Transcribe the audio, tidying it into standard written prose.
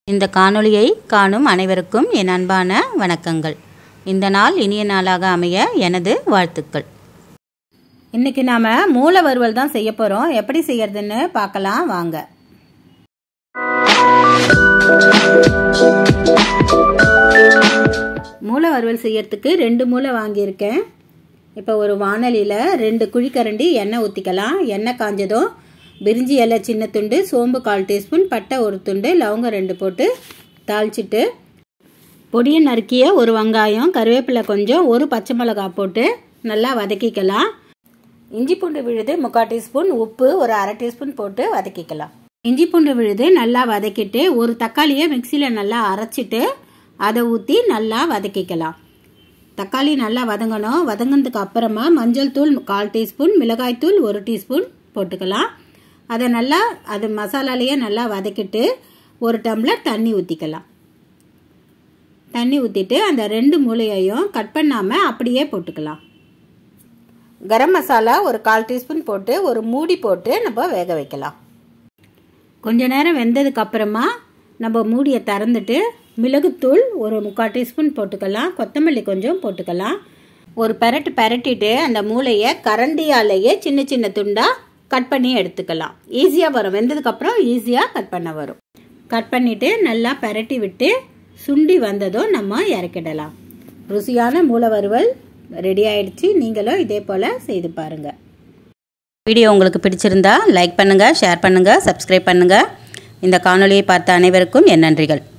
இந்த காணொளியை காணும் அனைவருக்கும் என் அன்பான வணக்கங்கள். இந்த நாள் இனிய நாளாக அமைய எனது வாழ்த்துக்கள். இன்னைக்கு நாம மூளை வறுவல் தான் செய்ய போறோம். எப்படி செய்யறதுன்னு பார்க்கலாம் வாங்க. மூளை வறுவல் செய்யறதுக்கு 2 மூளை வாங்கியிருக்கேன். இப்போ ஒரு வாணலியில் 2 குழிக்கரண்டி எண்ணெய் ஊற்றிக்கலாம். எண்ணெய் காஞ்சதும் பிரிஞ்சி இலை சின்ன துண்டு, சோம்பு 1/4 டீஸ்பூன், பட்டை 1 துண்டு, லவங்கம் 2 போட்டு தாளிச்சிட்டு பொடியை நறுக்கிய ஒரு வெங்காயம், கருவேப்பிலை கொஞ்சம், ஒரு பச்சை மிளகாய் போட்டு நல்லா வதக்கிக்கலாம். இஞ்சி பூண்டு விழுது 3/4 டீஸ்பூன், உப்பு ஒரு 1/2 டீஸ்பூன் போட்டு வதக்கிக்கலாம். இஞ்சி பூண்டு விழுது நல்லா வதக்கிட்டு ஒரு தக்காளியை மிக்சியில் நல்லா அரைச்சிட்டு அதை ஊற்றி நல்லா வதக்கிக்கலாம். தக்காளி நல்லா வதங்கணும். வதங்கினதுக்கு அப்புறமா மஞ்சள் தூள் 1/4 டீஸ்பூன், மிளகாய் தூள் 1 டீஸ்பூன் போட்டுக்கலாம். அதை நல்லா அது மசாலாலேயே நல்லா வதக்கிட்டு ஒரு டம்ளர் தண்ணி ஊற்றிக்கலாம். தண்ணி ஊற்றிட்டு அந்த 2 மூளையையும் கட் பண்ணாமல் அப்படியே போட்டுக்கலாம். கரம் மசாலா ஒரு 1/4 டீஸ்பூன் போட்டு ஒரு மூடி போட்டு நம்ம வேக வைக்கலாம். கொஞ்ச நேரம் வெந்ததுக்கு அப்புறமா நம்ம மூடியை திறந்துட்டு மிளகுத்தூள் ஒரு 3/4 டீஸ்பூன் போட்டுக்கலாம். கொத்தமல்லி கொஞ்சம் போட்டுக்கலாம். ஒரு பெரட்டிட்டு அந்த மூளையை கரண்டியாலேயே சின்ன சின்ன துண்டாக கட் பண்ணி எடுத்துக்கலாம். ஈஸியாக வரும். வெந்ததுக்கப்புறம் ஈஸியாக கட் பண்ண வரும். கட் பண்ணிவிட்டு நல்லா பெரட்டி விட்டு சுண்டி வந்ததும் நம்ம இறக்கிடலாம். ருசியான மூளை வறுவல் ரெடி ஆயிடுச்சு. நீங்களும் இதே போல் செய்து பாருங்கள். வீடியோ உங்களுக்கு பிடிச்சிருந்தா லைக் பண்ணுங்கள், ஷேர் பண்ணுங்கள், சப்ஸ்கிரைப் பண்ணுங்கள். இந்த காணொளியை பார்த்த அனைவருக்கும் என் நன்றிகள்.